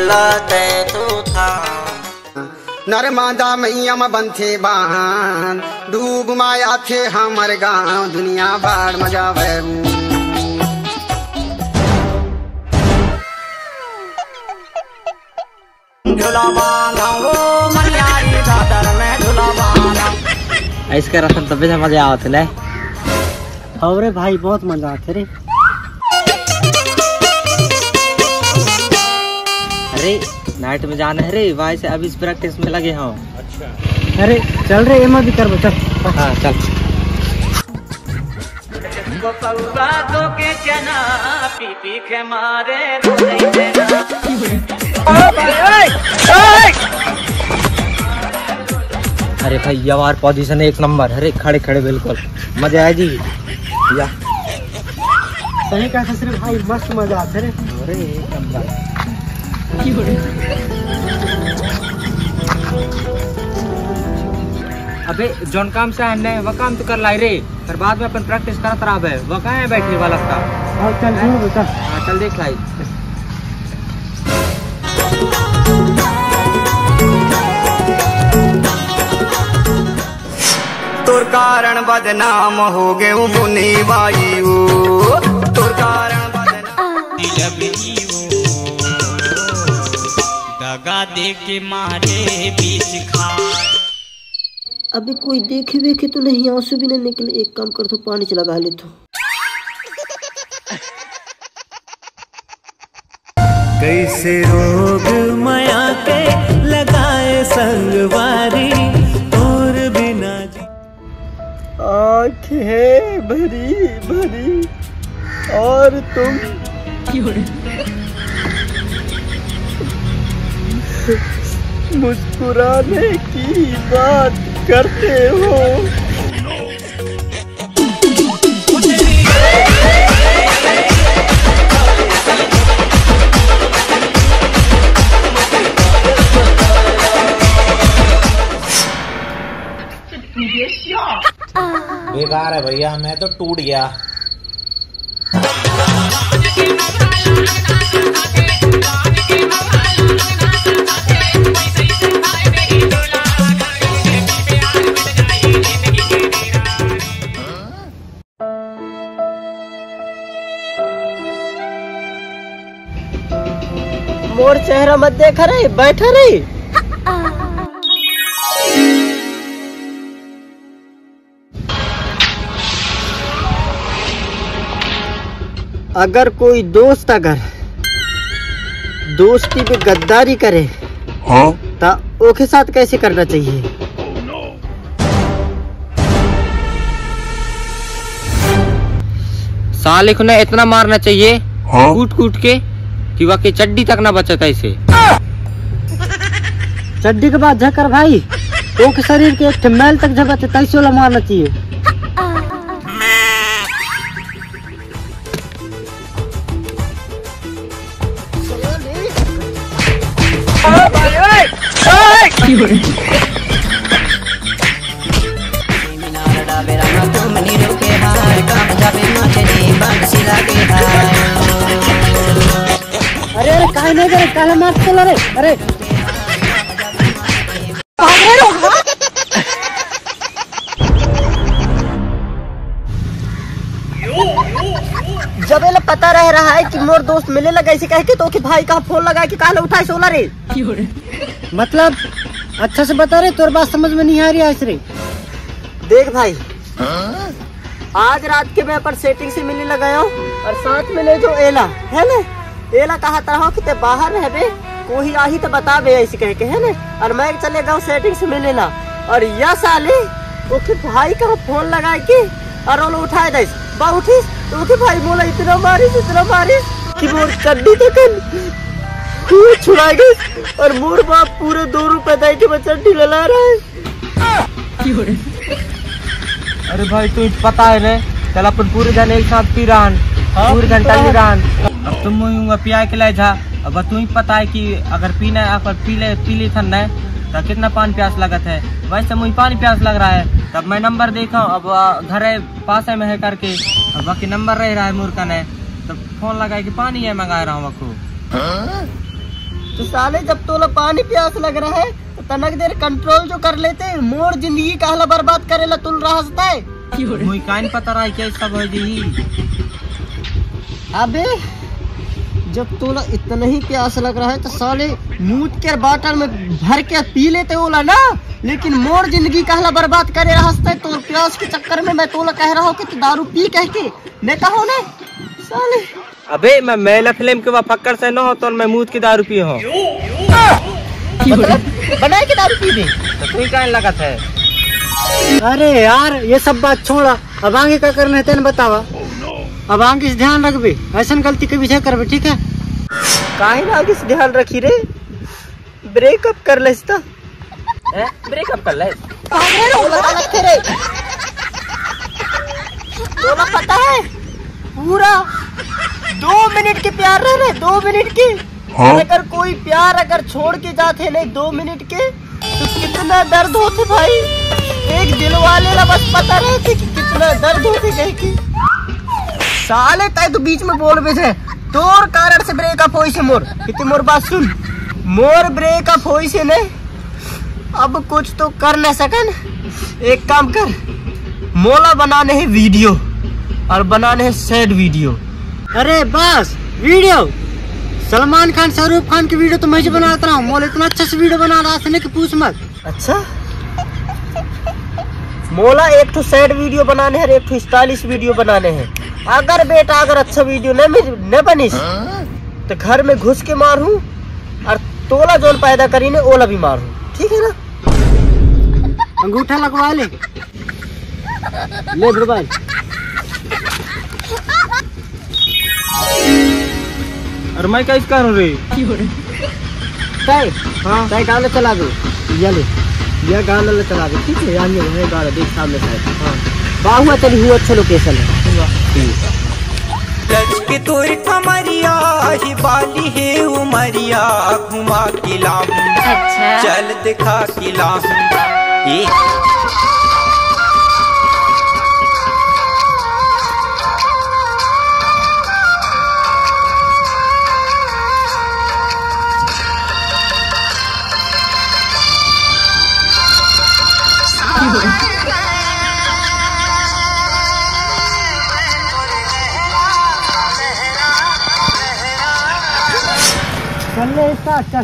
चलाते तो था नर्मदा मैया में बंथे बान डूब माया थे हमर गाँव दुनिया बाढ़ मजावे झूला बांधा वो मनियारी दादर में झूला बांधा। इसका रसम तब भी मजा आते ले। अरे भाई बहुत मजा आते रे। अरे नाइट में जाना है रे, भाई से अभी इस प्रैक्टिस में लगे हो। अच्छा अरे चल रे एमा भी कर चल। हाँ चल। के चना पी पी के मारे अरे भाई यार पोजीशन एक नंबर। अरे खड़े खड़े बिल्कुल मजा आया जी या सही कहा सिर्फ भाई मस्त मजा आता है। अरे एक नंबर। अबे जोन काम से आने वो काम तो कर लाई रे, फिर बाद में अपन प्रैक्टिस करत रहा है। वो कहाँ है बैठने वाला था? हाँ चल जरूर बता। हाँ चल देख लाई। तोर कारण बदनाम हो गए बुनी बाई तोर कारण दगा दे के मारे बीच खार। अभी कोई देखे वेखे तो नहीं, आंसू भी नहीं निकले। एक काम कर तो पानी चला गा ले तो। कैसे रोग माया के लगाए संगवारी और बिना आँखें भरी भरी और तुम मुस्कुराने की बात करते हो। बेकार है भैया, मैं तो टूट गया। मोर चेहरा मत देखा रे, बैठा रे। अगर कोई दोस्त दोस्ती पे गद्दारी करे तो ओके साथ कैसे करना चाहिए? साले को ना इतना मारना चाहिए कूट कूट के कि वाकई चड्डी तक ना बचता इसे। चड्डी के बाद झकर भाई ओके शरीर के एक मैल तक झपते तैसे मारना चाहिए। अरे अरे काहे नहीं करे, काहे मार चला रे। अरे जब ये पता रह रहा है कि मोर दोस्त मिले लगा इसे कह के तो कि भाई का फोन लगा कि काहे उठाए सोला रे। मतलब अच्छा से बता रे, तोर बात समझ में नहीं आ रही है। रे देख भाई आज रात के मैं पर सेटिंग से मिलने लगा हूँ और साथ में ले जो एला है ना, एला कहा तरह कि ते बाहर रह बे कोई आही तो बता बे ऐसे कह के है ना। और मैं चले गया सेटिंग से मिलने ला और यह साले ओके भाई का फोन लगा के और वो उठाए दे बा उठी तो ओके भाई बोला इतना मारिस कि मोर चड्डी तक छुड़ा गई और मोर बाप पूरे 2 रुपए दे के मैं चड्डी लला रहा है। अरे भाई तू पता है ना, चल अपन पूरे जन एक साथ पी रहा पूरे घंटा पी रहा। अब तुम पिया के लाए था। अब तू ही पता है कि अगर पीना है अगर पी ली था न तो कितना पानी प्यास लगत है। वैसे मुझे पानी प्यास लग रहा है तब मैं नंबर देखा। अब घर है पास में है करके अब बाकी नंबर रह रहा है मूर्खा ने तो फोन लगा के पानी है मंगा रहा हूँ। तो साले जब तोला पानी प्यास लग रहा है तो तनक देर कंट्रोल जो कर लेते, मोर जिंदगी कहला बर्बाद करेला तुल रहा है। मुई काइन पता रहा क्या सब हो जी। अबे जब तोला इतना ही प्यास लग रहा है तो साले मूत के बाटल में भर के पी लेते ओला ना, लेकिन मोर जिंदगी कहला बर्बाद करे रहता है। तो प्यास के चक्कर में मैं तोला कह रहा हूँ कि तू दारू पी कह के मैं कहो ने साले। अबे मैं मेला फिल्म के फक्कर से न हो तो मैं मूत की दारू पी हो, मतलब बनाए के दारू पी दे तो तू काइन लगत है। अरे यार ये सब बात छोड़ा, अब आगे क्या करना है तेन बतावा। अब आगे से ध्यान रखबे, ऐसा गलती कभी नहीं करबे, ठीक है। काहे आगे से ध्यान रखी रे, ब्रेकअप कर ले इसका। ब्रेकअप कर ले तोला पता है पूरा 2 मिनट के प्यार रह रहे, 2 मिनट के। अगर कोई प्यार अगर छोड़ के जाते नहीं 2 मिनट के तो कितना दर्द होते भाई। एक दिल वाले ला बस पता रहती कि कितना दर्द होते कहीं की। साले तय तो बीच में बोल बेचे तोर कारण से ब्रेकअप होई से मोर, कितनी मोर बात सुन, मोर ब्रेकअप होई से नहीं। अब कुछ तो कर न सकन, एक काम कर, मोला बनाने है वीडियो और बनाने है सैड वीडियो। अरे बस वीडियो सलमान खान शाहरुख खान की वीडियो तो मैं ही बनाता रहा हूँ, मोला इतना अच्छा से वीडियो बना रहा है कि पूछ मत। अच्छा मोला एक तो सैड वीडियो बनाने हैं, एक तो स्टाइलिश वीडियो बनाने हैं। अगर बेटा अगर अच्छा वीडियो न बनिस तो घर में घुस के मारूं और तोला जोन पैदा करी ने ओला भी मारूं, ठीक है ना। अंगूठा लगवा ले भाई। और मैं कैसे करूँ रे। तय गाना चला दो, ये गाना चला दो, ठीक है। ये गाना देख सामने साइड। हाँ बाहुआ चली हुआ, अच्छा लोकेशन है। लचके तोर कमरिया ही बाली है उमरिया, घुमा के लाऊं, अच्छा चल दिखा के लाऊं। चल ले इसका चल।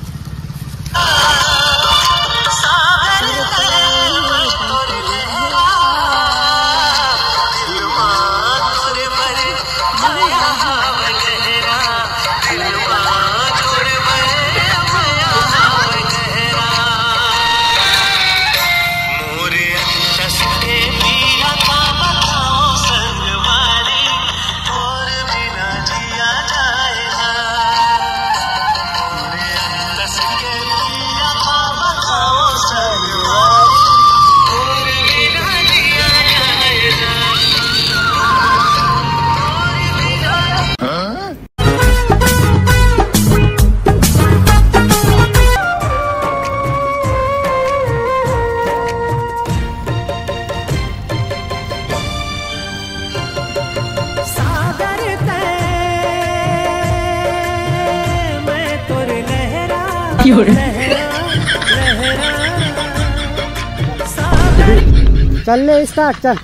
चल ले स्टार्ट चल।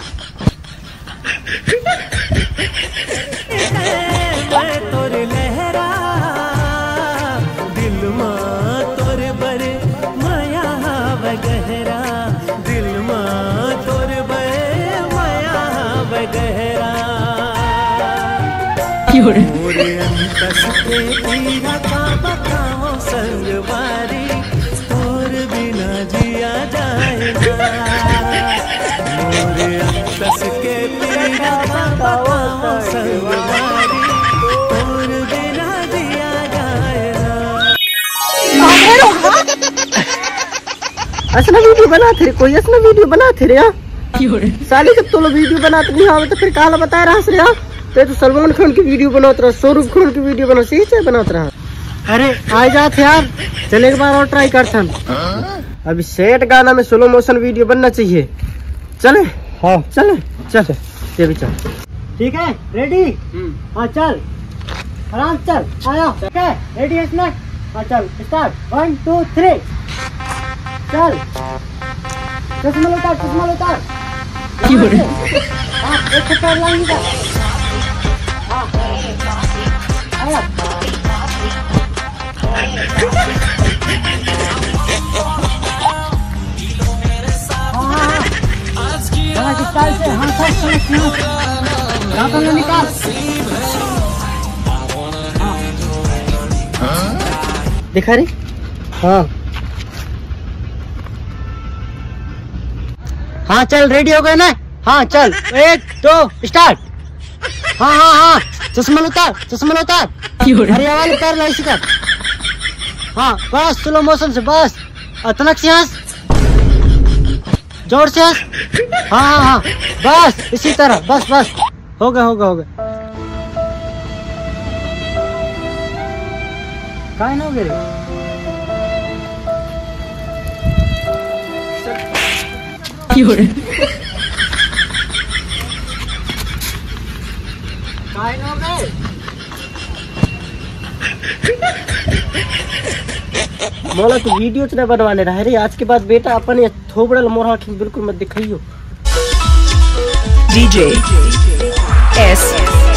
तोर लहरा दिल मां तोर बर माया वगहरा, दिल मां तोर बर माया वगहरा। मोरे अंतस के पीरा का बताओ संगवारी, तोर बिना जिया जाएगा। मोरे अंतस के पीरा का बताओ संगवारी, तोर बिना जिया जाएगा। असना वीडियो बनाते रे, कोई असना वीडियो बनाते रे यार। साले जब तो वीडियो बनाते नहीं आवे तो फिर काला बता रहा है यार। तो सलमान खान की वीडियो बनाता रहा, शाहरुख खान की वीडियो बना, सही से बनाता रहा। अरे आ जाते यार, चल एक बार और ट्राई करता। अभी सेट गाना में स्लो मोशन वीडियो बनना चाहिए। चले हाँ चले चल ये भी चल, ठीक है रेडी। हाँ चल आराम चल आया, रेडी है इसमें हाँ चल स्टार्ट 1 2 3 चल चश्मा उतार हाँ एक पैर लाइन का हाँ आया हाँ स्टाइल से हाँ सब निकाल दिखा रही हाँ हाँ चल रेडी हो गए ना हाँ चल 1 2 स्टार्ट हाँ हाँ हाँ चश्मा उतार अरे वाले पैर लाई शिकार हाँ बस स्लो मोशन से बस अचानक से हंस जोर से हंस हाँ हाँ हाँ बस इसी तरह बस हो गया काय ना हो गया मोला तो वीडियो न बनवाने रहे रे आज के बाद बेटा अपन ये थोबड़ल मोरा बिल्कुल मत दिखाइयो। DJ S